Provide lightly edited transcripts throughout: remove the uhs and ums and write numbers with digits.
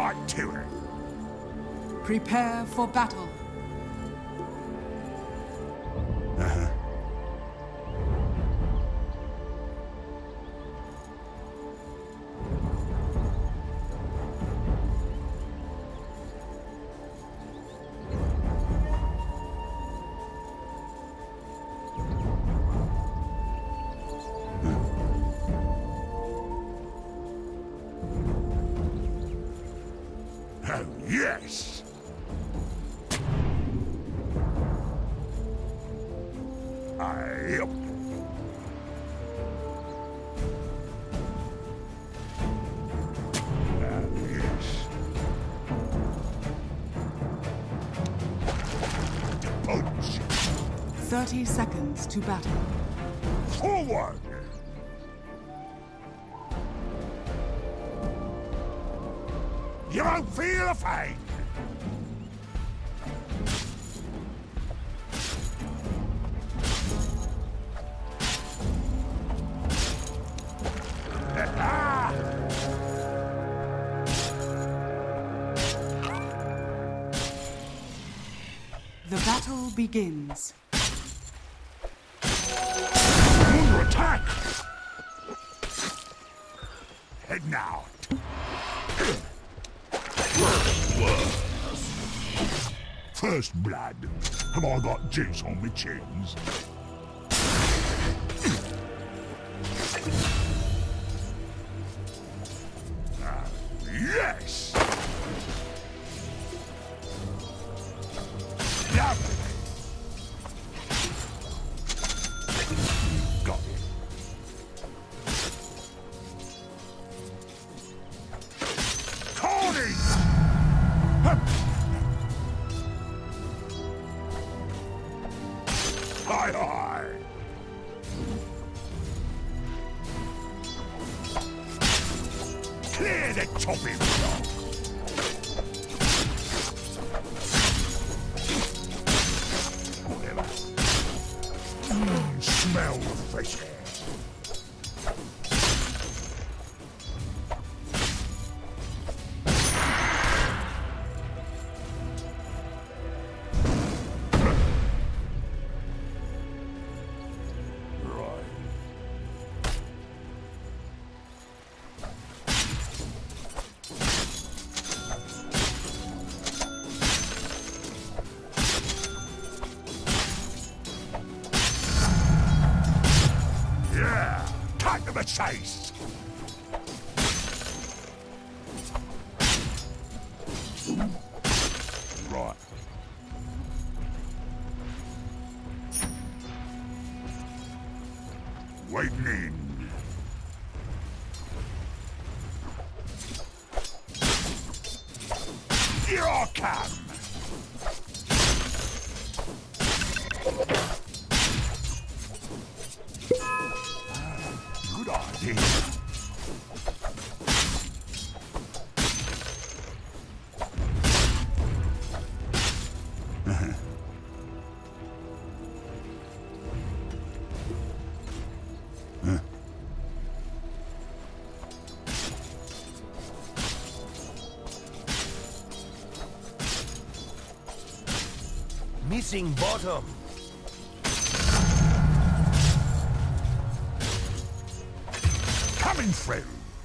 right to it. Prepare for battle. Oh, yes! Yep. Yes. Punch! 30 seconds to battle. Forward! You won't feel a thing! The battle begins. Under attack! Head now. First blood. Have I got juice on my chins? Yes! Lovely! Got it. Corny! Hi, hi! Clear the chopping block! Whatever. Smell the fresh air. Yeah! Cut to the chase! Right. Waiting in. Here I come! Good idea. Missing bottom. Coming through.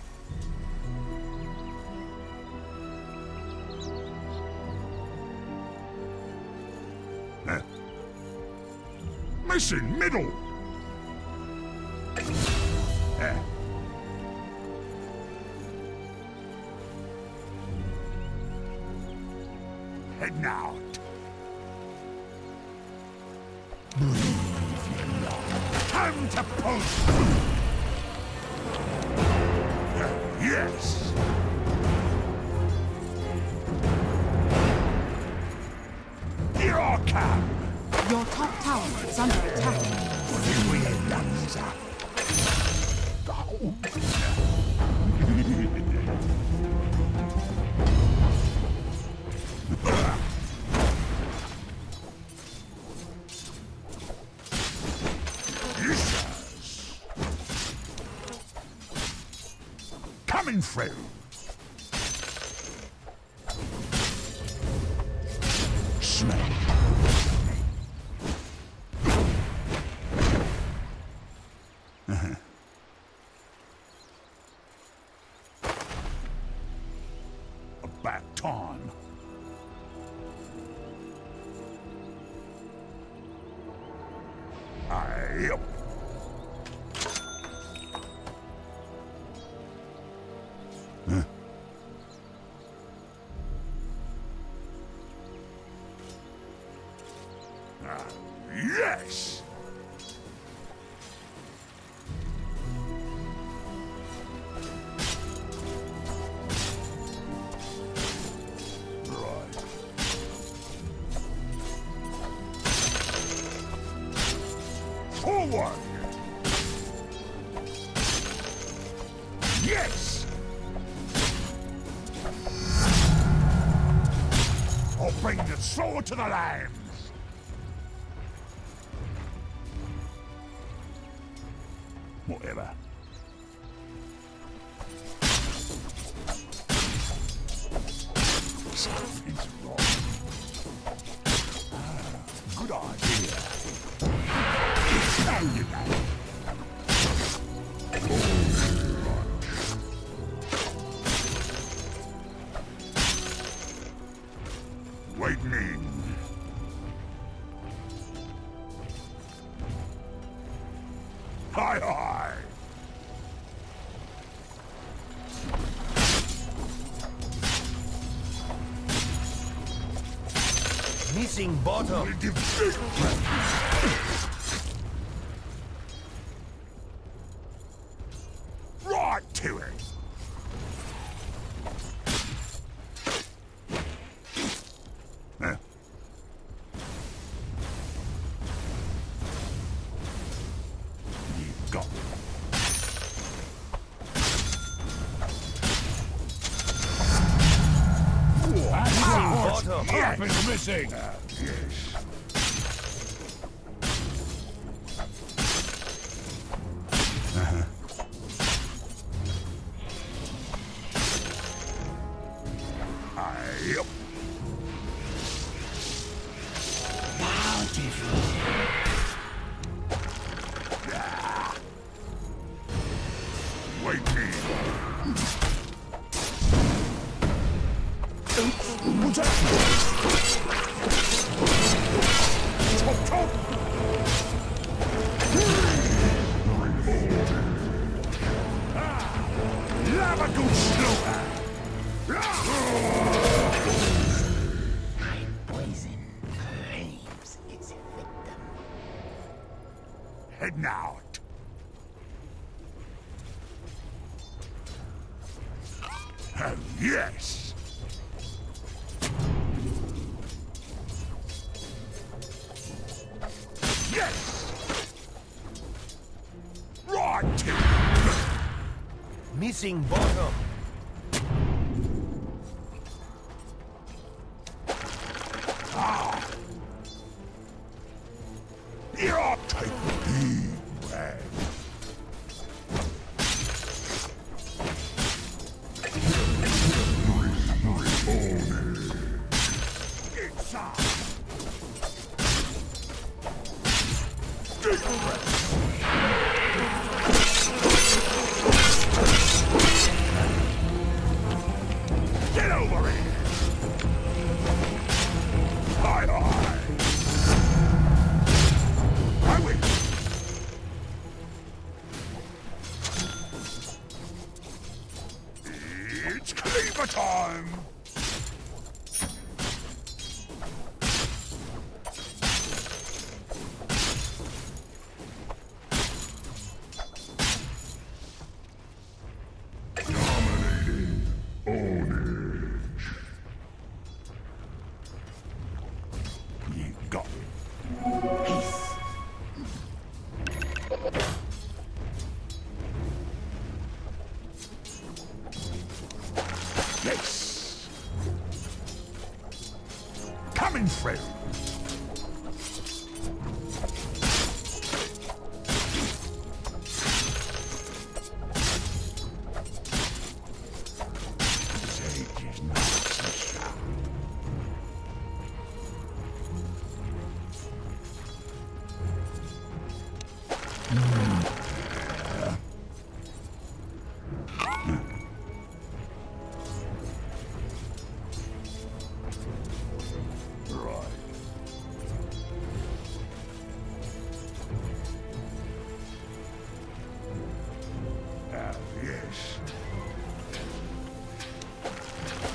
Missing middle. Heading out. Time to post. Yes. Here I come. Your top tower is under attack. We have done this up. Yes. Coming through. back time. Yep. Huh? Yes! Right. Forward! Yes! I'll bring the sword to the lambs! Whatever. Something's wrong. Good idea. Now you know. Lightning. Hi, hi. Missing bottom. Right to it. Huh. You got it. Bottom. Yes. Top is missing. Yes. Yep. Lightning. What's that? Chop, chop. Lava goes slower. Poison claims its victim. Heading out. Oh, yes. Yes. Right to Missing bottom. You're taking big rag. Inside. Big rag. Get over here. Hi, hi. I win. It's cleaver time. Dominating ownage. You got it. Peace. Yes. Coming through. Sage is nice and sharp.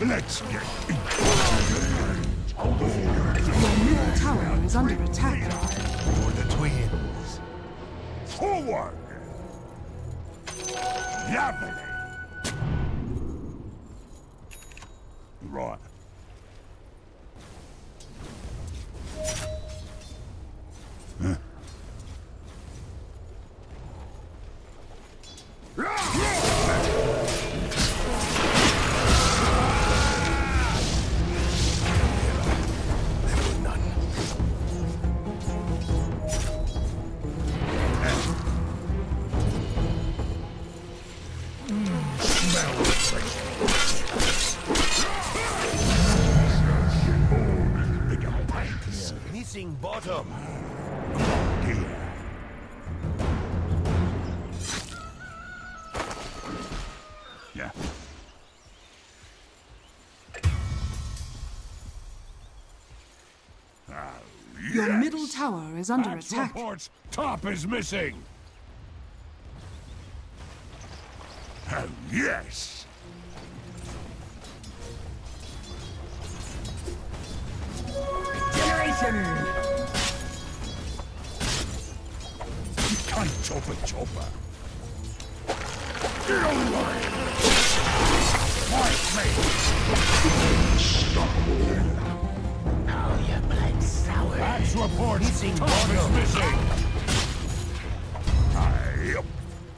Let's get Your middle tower is under attack. For the twins. forward. Lovely. Right. Missing bottom. Yeah. Your middle tower is under Patch attack. reports top is missing. Oh, yes. Generation! You can't chop a chopper. Get away! Fight me! Oh, your blood's sour. Patch reports Missing top is bottom. missing. Yep.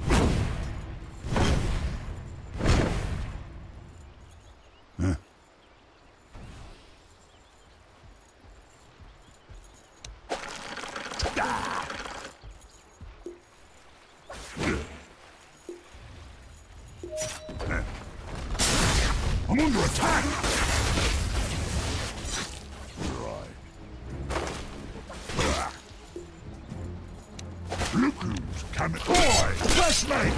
I'm under attack! Right. Look who's coming. Boy! Bless me!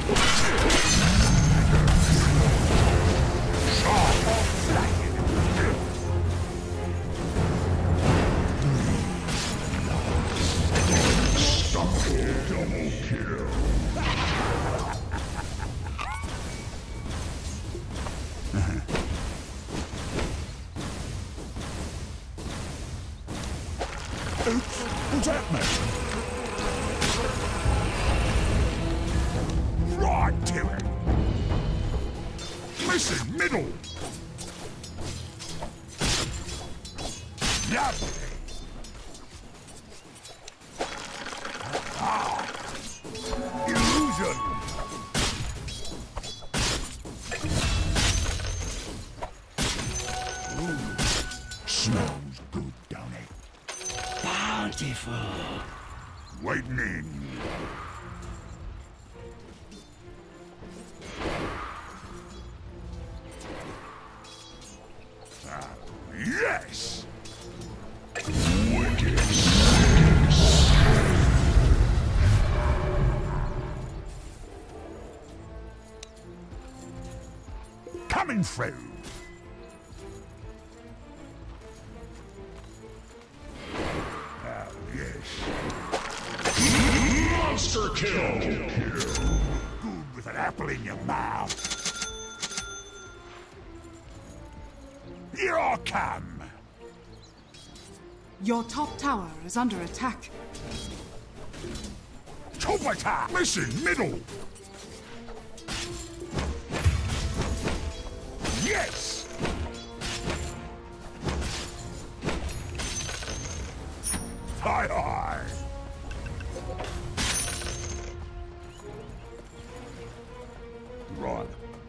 Double kill. Oops, what's happening? Right to it. Missing middle. Lovely. Illusion. Smells good, don't it? Bountiful. Waiting in. Yes! Wicked. Coming through. Oh, yes. Monster kill. Good with an apple in your mouth. Here I come. Your top tower is under attack. Top attack. Missing middle. Yes. Hi, hi. Right.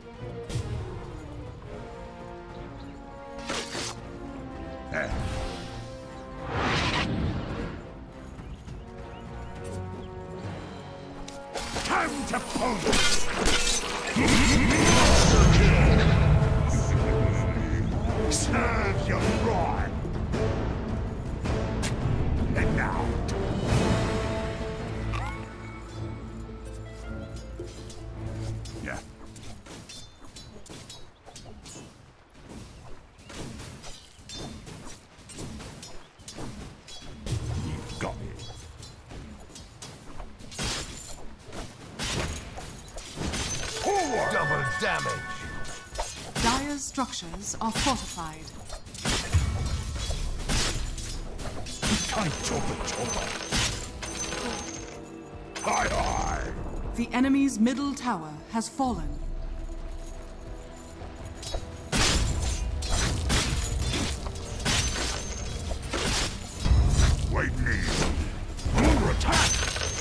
Time to pose. Serves you right. And now. Yeah. You got it. Double damage. Dire's Dire's structures are fortified. Aye, aye. The enemy's middle tower has fallen. Wait me. I'm under attack.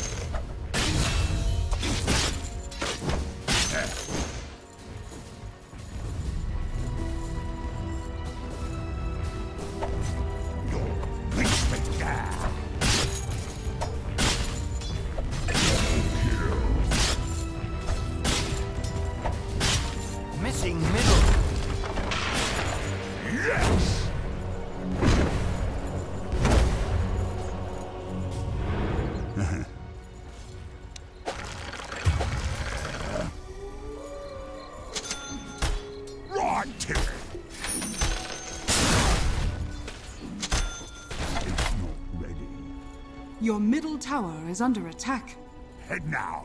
Missing middle. Yes! Right, Timmy. It's not ready. Your middle tower is under attack. Heading out.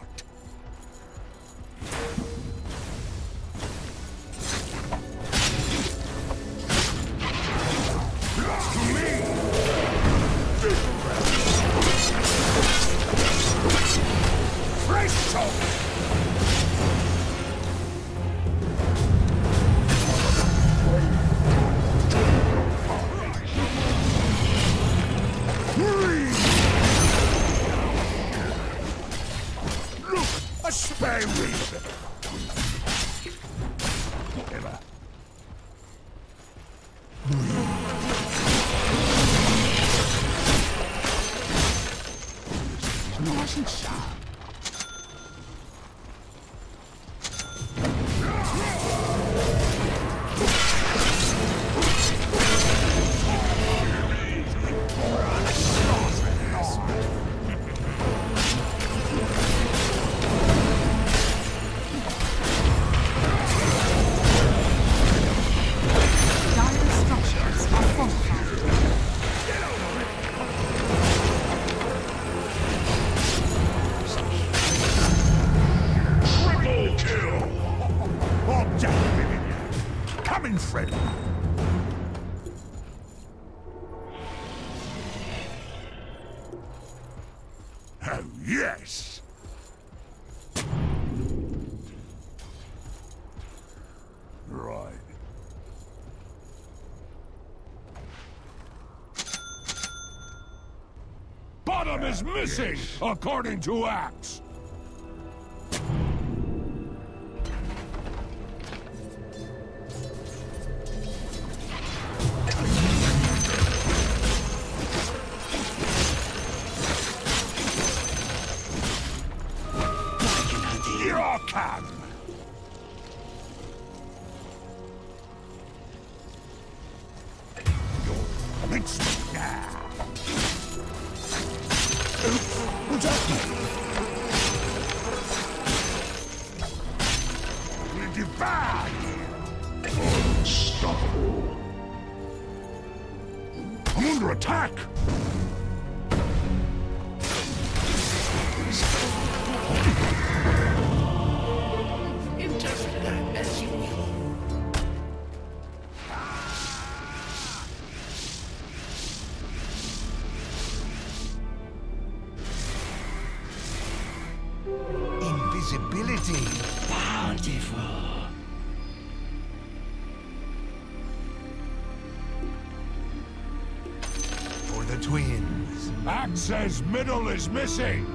A spare reason. Whatever. Nice and sharp. Dire's structures are fortified. Triple kill! Oh, Jack, coming, Fred. Oh, yes! Right. Bottom is missing, according to Axe. Here I come. It's now. Oops, what's happening? We're devoured. Unstoppable. I'm under attack. Interpret that as you will. Invisibility. Bountiful. For the twins. Axe says middle is missing.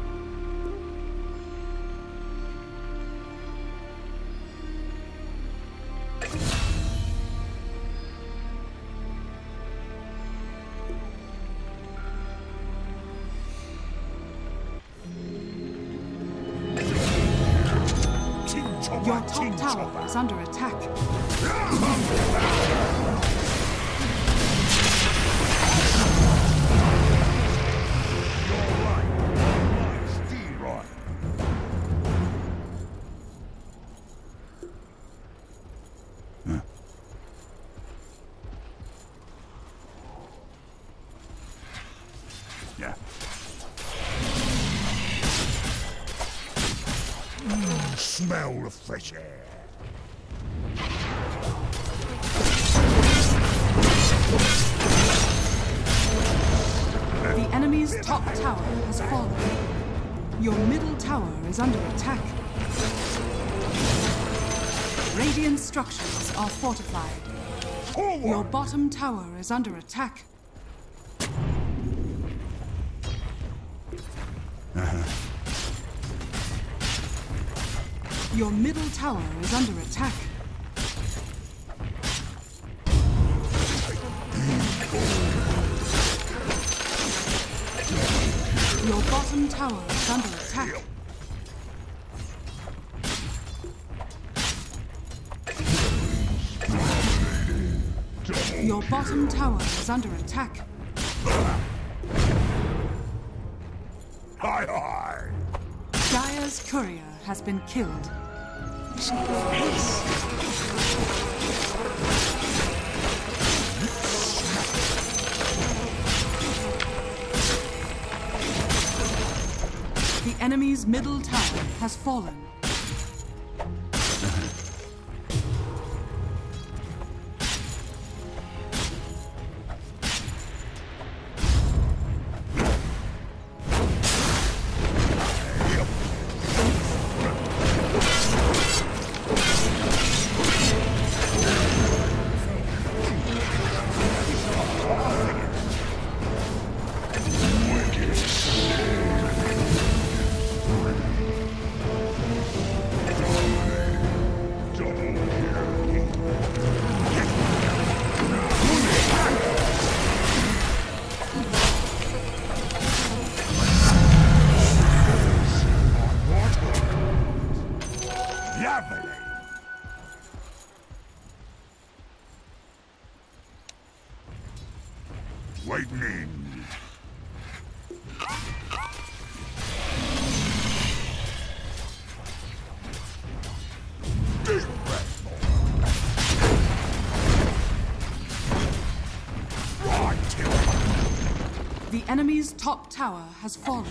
Your top tower is under attack. Yeah. Smell the fresh air. enemy's top tower has fallen. Your middle tower is under attack. Radiant structures are fortified. Forward! Your bottom tower is under attack. Your middle tower is under attack. Your bottom tower is under attack. Your bottom tower is under attack. Hi, hi! Dire's courier has been killed. The enemy's middle tower has fallen. Waiting in. Deep breath. Right. The enemy's top tower has fallen.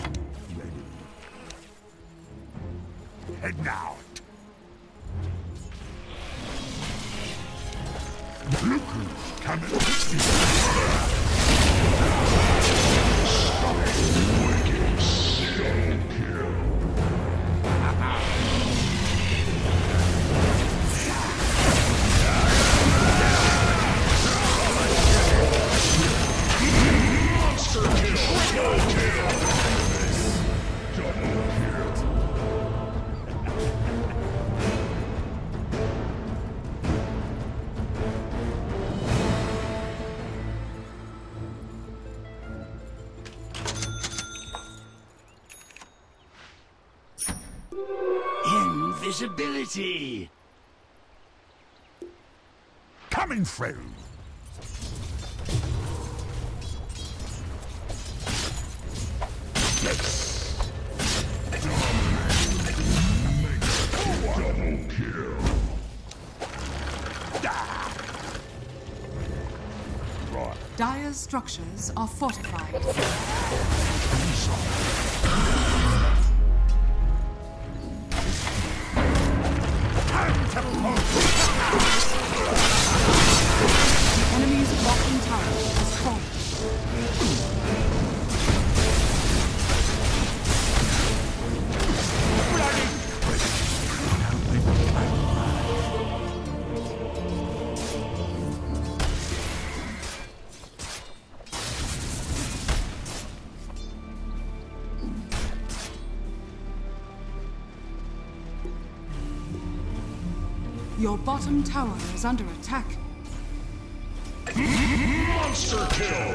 Heading out. Look who's coming. Invisibility! Coming through. Yes. Double kill. Right. Dire's structures are fortified. The enemy's bottom tower has fallen. Your bottom tower is under attack. Monster kill.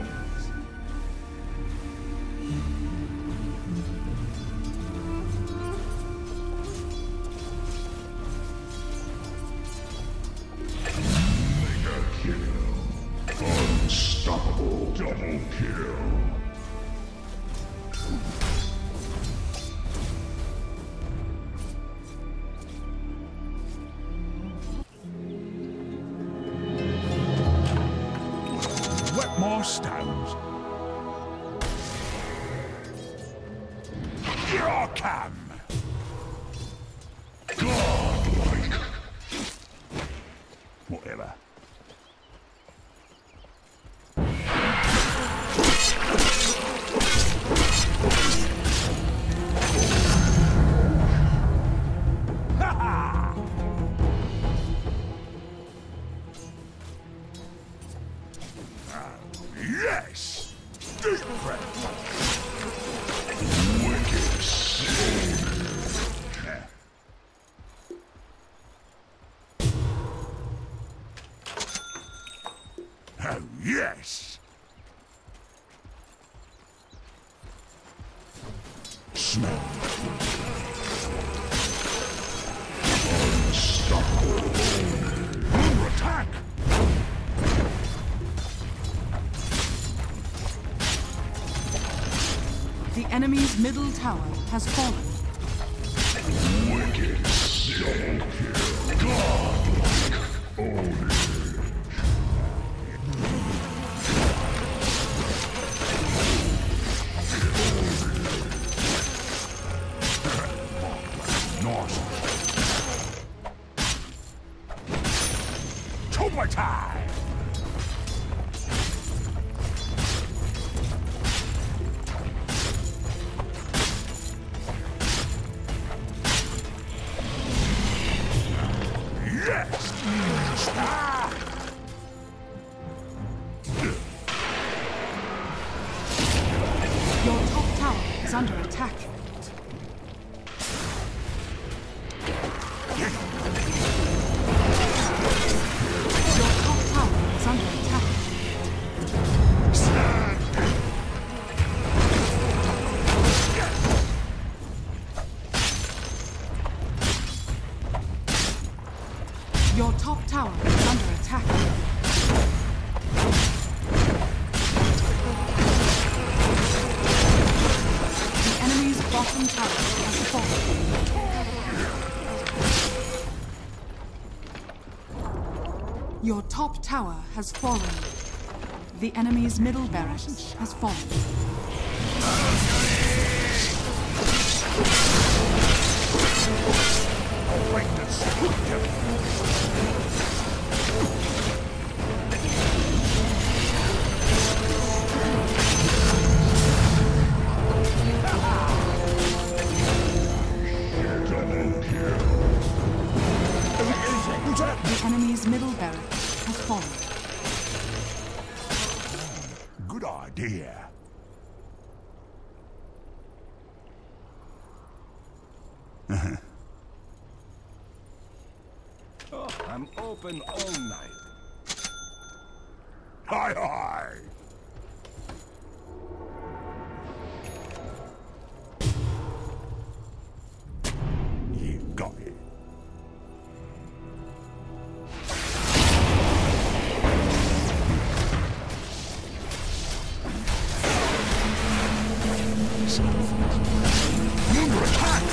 Mega kill. Unstoppable double kill. Wet more stones. Here I come. Godlike. Whatever. Yes! Deep breath. Wicked soul. Oh, yes! Smell. Unstoppable. Under attack! The enemy's middle tower has fallen. Wicked double kill. Godlike own. Tomba time! Yes! Ah! Your top tower is under attack. Your top tower is under attack. Your top tower is under attack. The enemy's bottom tower has fallen. Your top tower has fallen. The enemy's middle barracks has fallen. The enemy's middle barracks has fallen. Good idea. Oh, I'm open all night. Hi, hi! You got it. Under attack!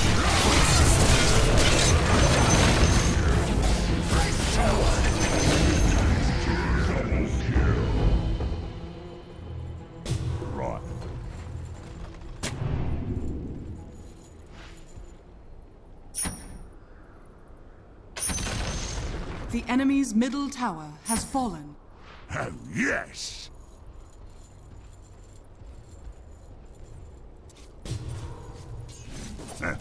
Right. The enemy's middle tower has fallen. Oh, yes! Huh.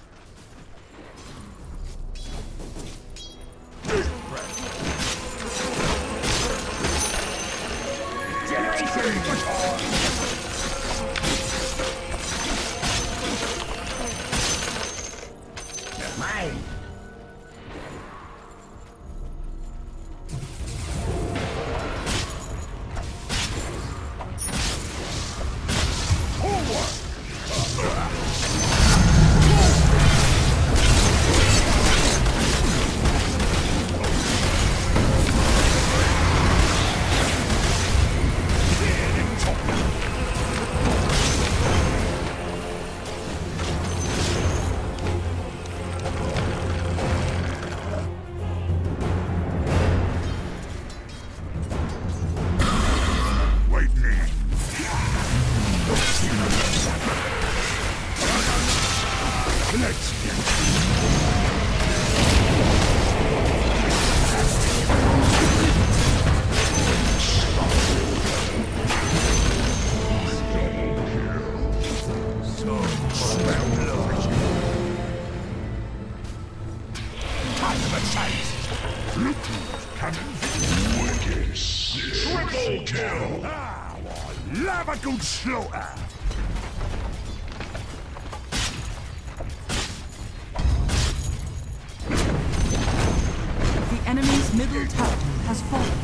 Mine. Triple kill! Love a good slaughter! The enemy's middle tower has fallen.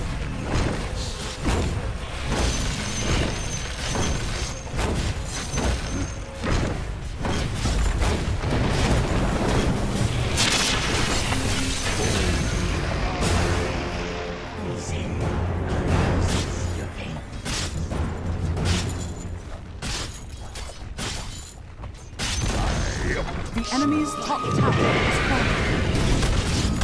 The enemy's top tower has fallen.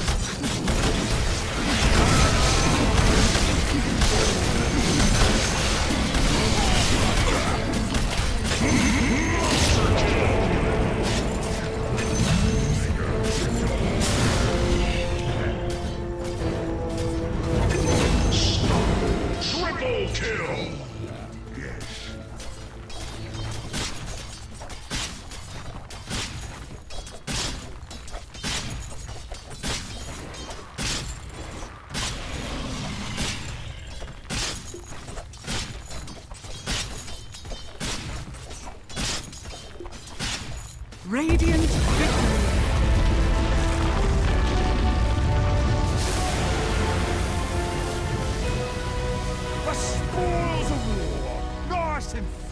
Triple kill! Radiant victory! The spoils of war! Nice and